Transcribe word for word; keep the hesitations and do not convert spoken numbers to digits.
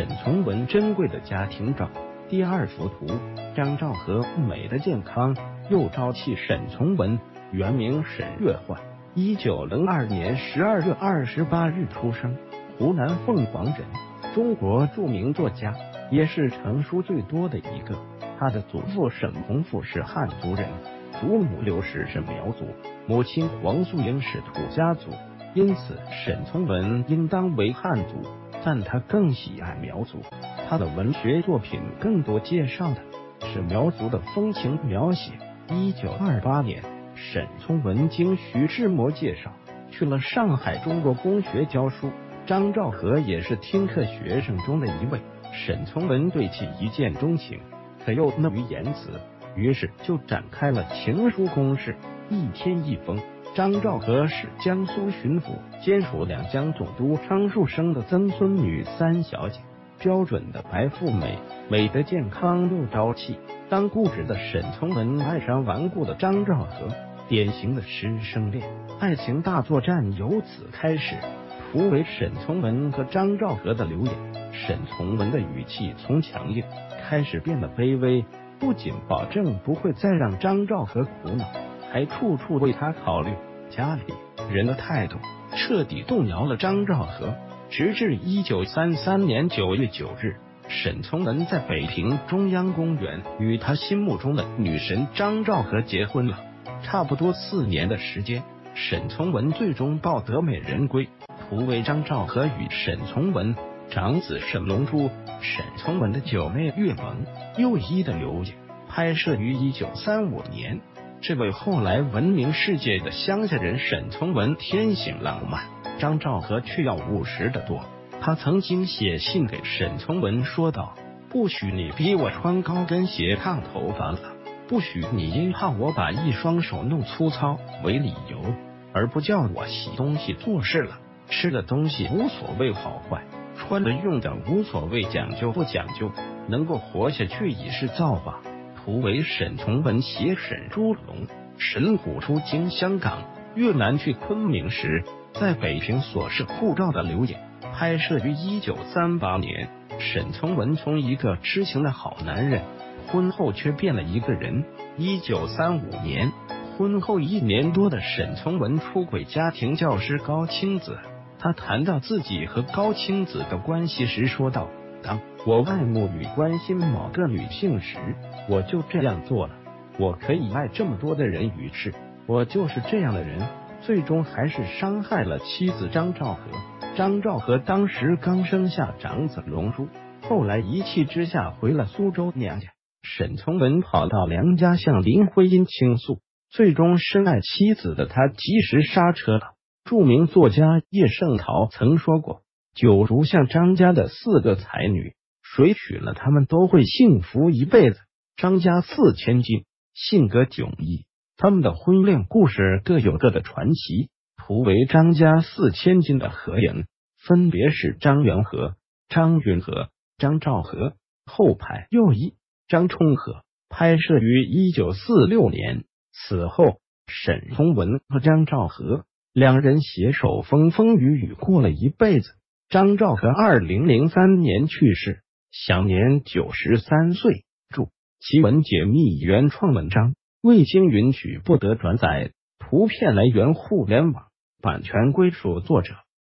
沈从文珍贵的家庭照。第二幅图，张兆和美的健康又朝气。沈从文原名沈月焕，一九零二年十二月二十八日出生，湖南凤凰人，中国著名作家，也是成书最多的一个。他的祖父沈弘富是汉族人，祖母刘氏是苗族，母亲黄素英是土家族，因此沈从文应当为汉族，但他更喜爱苗族。他的文学作品更多介绍的是苗族的风情描写。一九二八年，沈从文经徐志摩介绍去了上海中国公学教书，张兆和也是听课学生中的一位。沈从文对其一见钟情，可又讷于言辞，于是就展开了情书攻势。一天一封。张兆和是江苏巡抚兼属两江总督张树声的曾孙女三小姐，标准的白富美，美得健康又朝气。当固执的沈从文爱上顽固的张兆和，典型的师生恋，爱情大作战由此开始。图为沈从文和张兆和的留言。沈从文的语气从强硬开始变得卑微，不仅保证不会再让张兆和苦恼，还处处为他考虑。家里人的态度彻底动摇了张兆和，直至一九三三年九月九日，沈从文在北平中央公园与他心目中的女神张兆和结婚了。差不多四年的时间，沈从文最终抱得美人归。图为张兆和与沈从文长子沈龙珠、沈从文的九妹岳蒙、又一的留言，拍摄于一九三五年。这位后来闻名世界的乡下人沈从文天性浪漫，张兆和却要务实得多。他曾经写信给沈从文说道：不许你逼我穿高跟鞋烫头发了，不许你因怕我把一双手弄粗糙为理由而不叫我洗东西做事了。吃的东西无所谓好坏，穿的用的无所谓讲究不讲究，能够活下去已是造化。图为沈从文携沈朱龙、沈虎出京香港、越南去昆明时在北平所设护照的留言，拍摄于一九三八年。沈从文从一个痴情的好男人，婚后却变了一个人。一九三五年，婚后一年多的沈从文出轨家庭教师高青子。他谈到自己和高青子的关系时说道：当我爱慕与关心某个女性时，我就这样做了。我可以爱这么多的人，于是我就是这样的人。最终还是伤害了妻子张兆和。张兆和当时刚生下长子龙珠，后来一气之下回了苏州娘家。沈从文跑到娘家向林徽因倾诉，最终深爱妻子的他及时刹车了。著名作家叶圣陶曾说过，九如像张家的四个才女，谁娶了她们都会幸福一辈子。张家四千金，性格迥异，他们的婚恋故事各有各的传奇。图为张家四千金的合影，分别是张元和、张云和、张兆和，后派又一张充和，拍摄于一九四六年。此后，沈从文和张兆和两人携手风风雨雨过了一辈子。张兆和二零零三年去世，享年九十三岁。注：奇文解密原创文章，未经允许不得转载，图片来源互联网，版权归属作者。